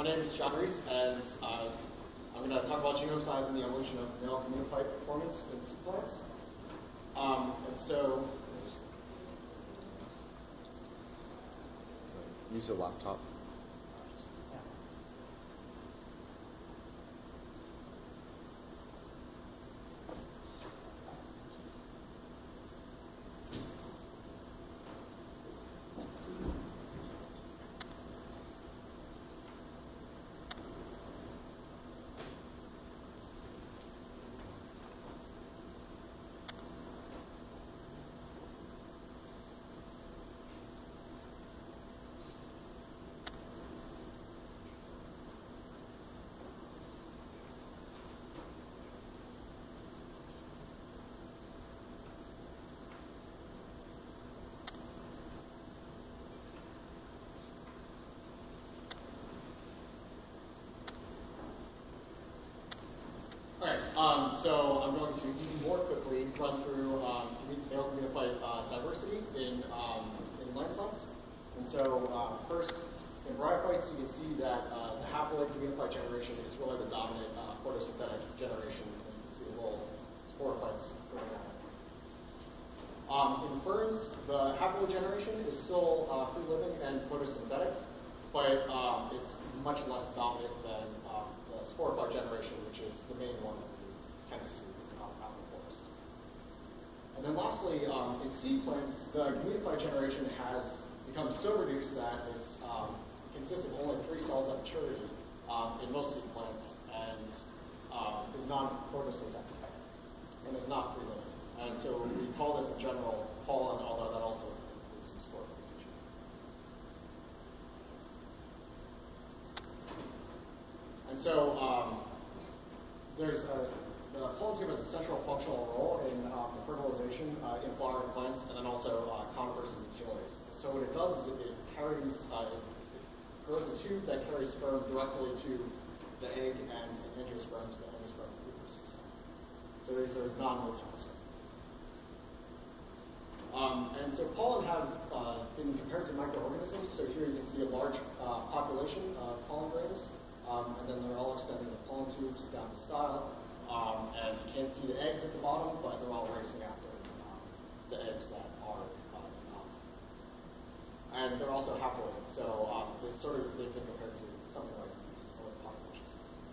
name is John Reese, and I'm going to talk about genome size and the evolution of male communophyte performance in seed plants. Use a laptop. So I'm going to even more quickly run through male communophyte diversity in land plants. And so first, in bryophytes, you can see that the haploid communophyte generation is really the dominant photosynthetic generation. And you can see the little sporophytes going on. In ferns, the haploid generation is still free-living and photosynthetic, but it's much less dominant than the sporophyte generation, which is the main one that we tend to see out in the forest. And then lastly, in seed plants, the communophyte generation has become so reduced that it consists of only 3 cells at maturity in most seed plants, and is non-photosynthetic, and is not free-living. And so we call this in general pollen, although that also includes some sporophyte tissue. And so the pollen tube has a central functional role in the fertilization in flowering plants, and then also conifers and dahlias. So what it does is it grows a tube that carries sperm directly to the egg and angiosperms, the angiosperm precursors. So these are non-motile sperm. And so pollen have been compared to microorganisms. So here you can see a large population of pollen grains, and then they're all extending the pollen tubes down the style. And you can't see the eggs at the bottom, but they're all racing after the eggs that are and they're also haploid. So they've been compared to something like these other populations.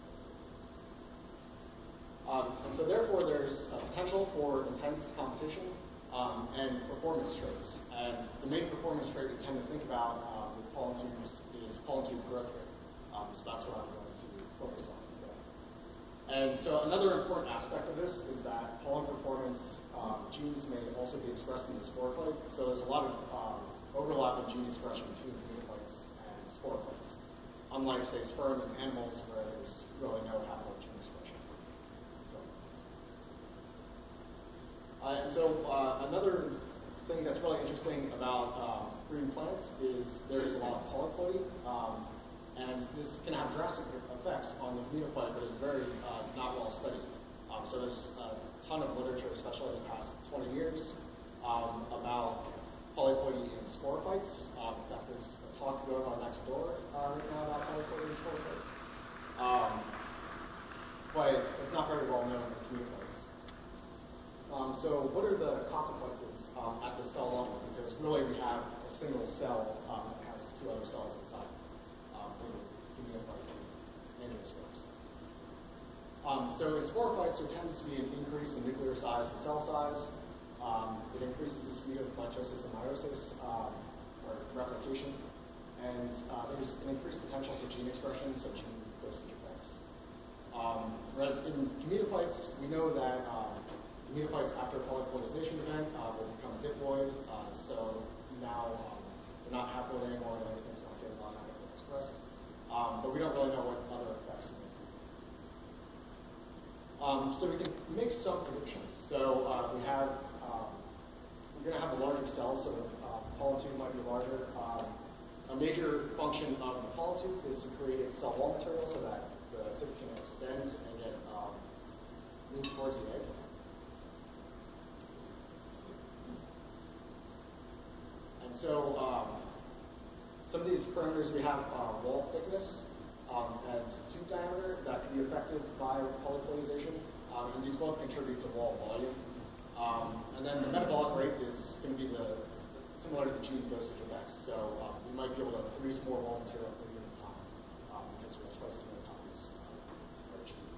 And so therefore there's a potential for intense competition and performance traits. And the main performance trait we tend to think about with pollen tubes is pollen tube growth rate. So that's what I'm going to focus on today. And so another important aspect of this is that pollen performance genes may also be expressed in the sporophyte. So there's a lot of overlap in gene expression between communophytes and sporophytes, unlike, say, sperm and animals where there's really no haploid gene expression. And so another thing that's really interesting about green plants is there is a lot of polyploidy, and this can have drastic effects on the communophyte, but is very not well studied. So there's a ton of literature, especially in the past 20 years, about polyploidy in sporophytes. In fact, there's a talk going on next door right now about polyploidy in sporophytes. But it's not very well known in communophytes. So what are the consequences at the cell level? Because really we have a single cell that has 2 other cells inside communophyte angiosperms. So in sporophytes, there tends to be an increase in nuclear size and cell size. It increases the speed of mitosis and meiosis, or replication, and there's an increased potential for gene expression, so gene dosage effects. Whereas in communophytes, we know that communophytes after a polyploidization event will become diploid, so now they're not haploid anymore, and everything's not getting automatically expressed. But we don't really know what other effects may be. So we can make some predictions. So we're going to have a larger cell, so the pollen tube might be larger. A major function of the pollen tube is to create cell wall material so that the tip can extend and get moved towards the egg. And so some of these parameters we have wall thickness. and tube diameter that can be affected by polyploidization, and these both contribute to wall volume. And then the metabolic rate is going to be similar to the gene dosage effects, so you might be able to produce more raw material per unit of time because we have twice as many copies of genes.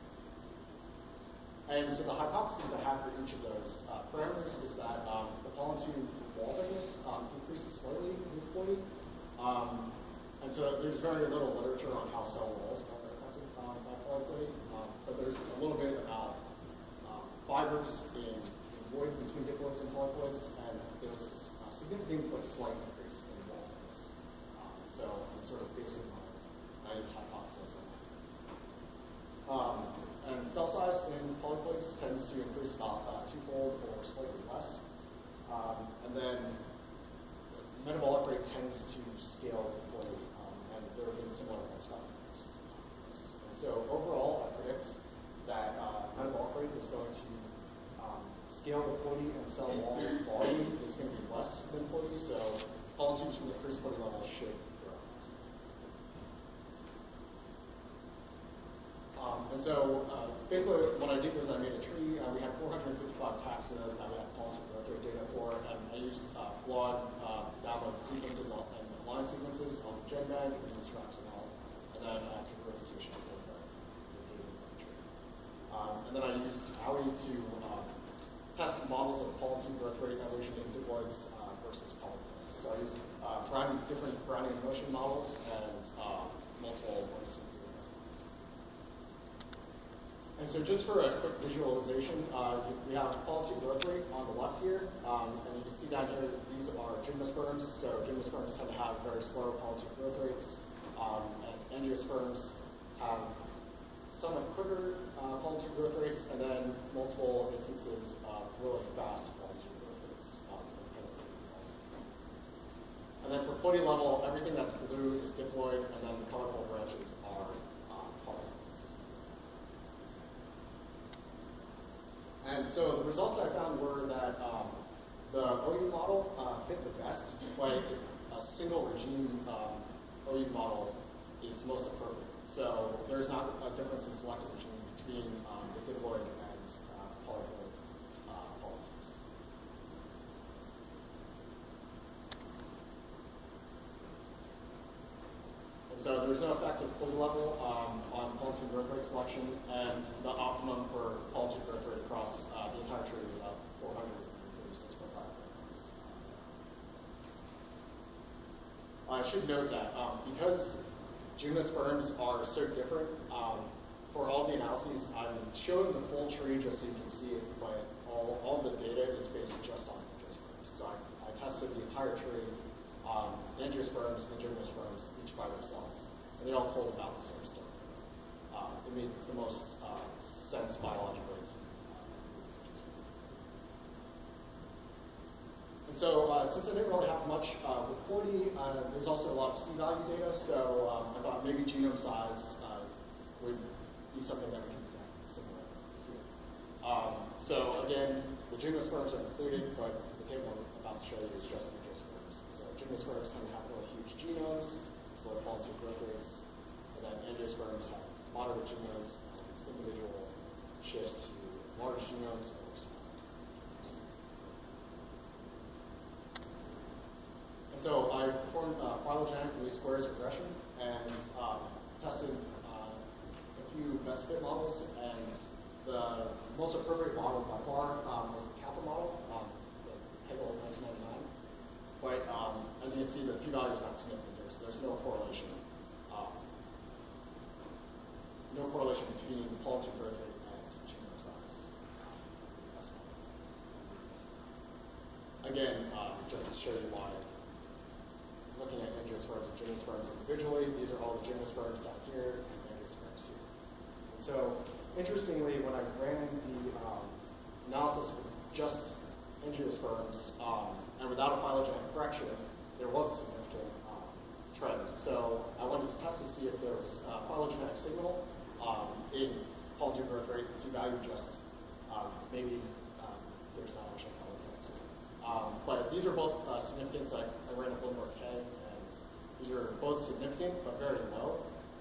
And so the hypotheses I have for each of those parameters is that the pollen tube wall thickness increases slightly with ploidy. And so there's very little literature on how cell walls are affected by polyploidy, but there's a little bit about fibers in void between diploids and polyploids, and there's a significant but slight increase in wall thickness. So I'm sort of basing my hypothesis on that. And cell size in polyploids tends to increase about twofold or slightly less. And then the metabolic rate tends to scale with ploidy, and there have been similar effects about this. And so overall, I predict that metabolic rate is going to scale with ploidy, and cell wall volume is going to be less than ploidy, so pollen tubes from the first ploidy level should grow. And so basically what I did was I made a tree. We had 455 taxa that we had pollen tube growth rate data for, and I used Flawed to download sequences and line sequences on GenBank and use RaxML, and then configuration for the data in the tree. And then I used Owie to test models of pollen tube growth rate evolution in diploids versus polyploids. So I used different Brownian motion models and multiple voice methods. And so just for a quick visualization, we have pollen tube growth rate on the left here, and you can see down here these are gymnosperms. So gymnosperms tend to have very slow pollen tube growth rates, and angiosperms have somewhat quicker pollen tube growth rates, and then multiple instances of really fast pollen tube growth rates. And then for ploidy level, everything that's blue is diploid, and then the colorful branches are polyploids. And so the results I found were that the OU model fit the best, but a single regime OU model is most appropriate. So there's not a difference in selective regime between the diploid and polyploid pollen tubes. And so there's no effect of ploidy level on pollen tube growth rate selection, and the optimum for pollen tube growth rate across the entire tree is about 436.5 grams. I should note that because gymnosperms are so different, for all the analyses, I'm showing the full tree just so you can see it, but all the data is based just on angiosperms. So I tested the entire tree, angiosperms and gymnosperms, each by themselves, and they all told about the same story. It made the most sense biologically. And so since I didn't really have much with ploidy, there's also a lot of C-value data, so I thought maybe genome size would be something that we can detect similar here. So again, the gymnosperms are included, but the table I'm about to show you is just angiosperms. So gymnosperms tend to have really huge genomes, slow pollen tube growth rates, and then angiosperms have moderate genomes and individual shifts to large genomes or small genomes. And so I performed phylogenetic least squares regression and tested a few best fit models, and the most appropriate model by far was the Kappa model, the Hegel 1999. But as you can see, the p-value is not significant there, so there's no correlation. No correlation between the pollen tube growth rate and genome size. Again, just to show you why, looking at angiosperms and gymnosperms individually, these are all the gymnosperms down here and angiosperms here. And so, interestingly, when I ran the analysis with just angiosperms and without a phylogenetic correction, there was a significant trend. So I wanted to test to see if there was a phylogenetic signal in pollen tube growth rate, C-value just maybe there's not actually a phylogenetic signal. But these are both significant, so I ran a Bloomberg K, and these are both significant but very low.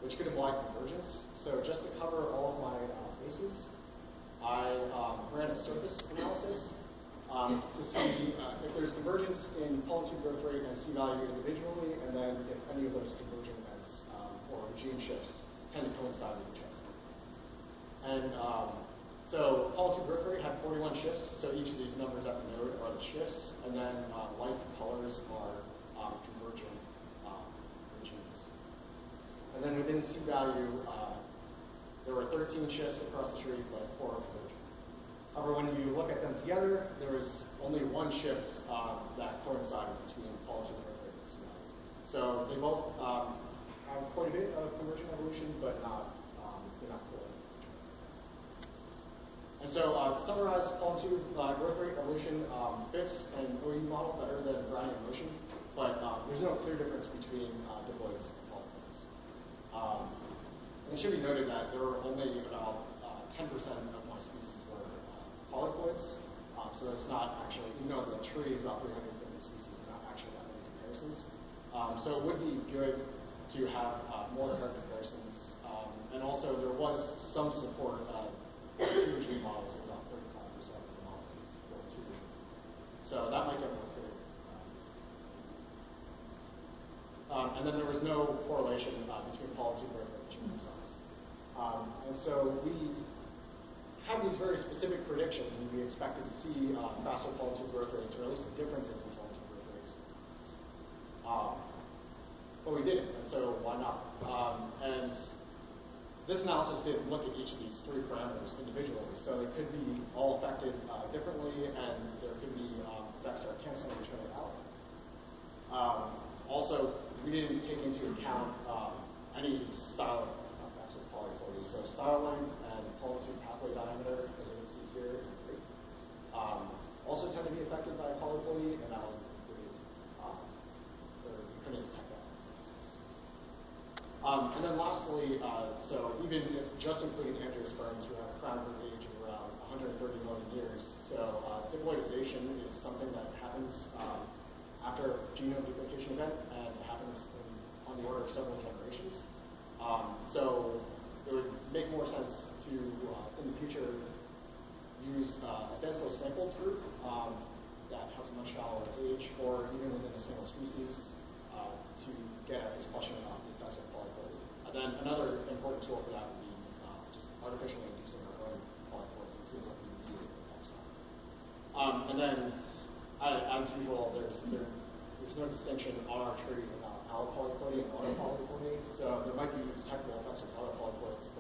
which could imply convergence. So just to cover all of my bases, I ran a surface analysis to see if there's convergence in polytube growth rate and C-value individually, and then if any of those convergent events or gene shifts tend to coincide with each other. And so polytube growth rate had 41 shifts, so each of these numbers at the node are the shifts, and then light colors are convergent genes. And then within C-value, there were 13 shifts across the tree, but 4 are convergent. However, when you look at them together, there was only one shift that coincided between polytube growth rate and C-value. So they both have quite a bit of convergent evolution, but they're not fully convergent. And so to summarize, polytube growth rate evolution fits an OU model better than Brownian motion, but there's no clear difference between diploids and polyploids. And it should be noted that there were only about 10% of my species were polyploids, so it's not actually, even though the tree is about 350 species, not actually that many comparisons. So it would be good to have more current comparisons. And also there was some support of 2-gene models, about 35% of the model for 2-gene. So that might get more clear. And then there was no correlation between polytube growth rate and genome size. And so we have these very specific predictions, and we expected to see faster polytube growth rates, or at least differences in polytube growth rates. But we didn't, and so why not? And this analysis didn't look at each of these 3 parameters individually, so they could be all affected differently, and there could be effects that are canceling each other out. Also, we didn't take into account any styling effects of polyploidy. So style length and polytube pathway diameter, as you can see here, also tend to be affected by polyploidy, and that was included, or we couldn't detect that. And then lastly, so even if just including angiosperms, we have a crown root age of around 130 million years. So diploidization is something that happens after a genome duplication event, and it happens on the order of several generations. So it would make more sense to, in the future, use a densely sampled group that has a much shallower age, or even within a single species, to get at this question about the effects of polyploidy. And then another important tool for that would be just artificially inducing our own polyploids and seeing what we need effects on. And then, as usual, there's no distinction on our tree about allopolyploidy and autopolyploidy. So there might be detectable effects of autopolyploids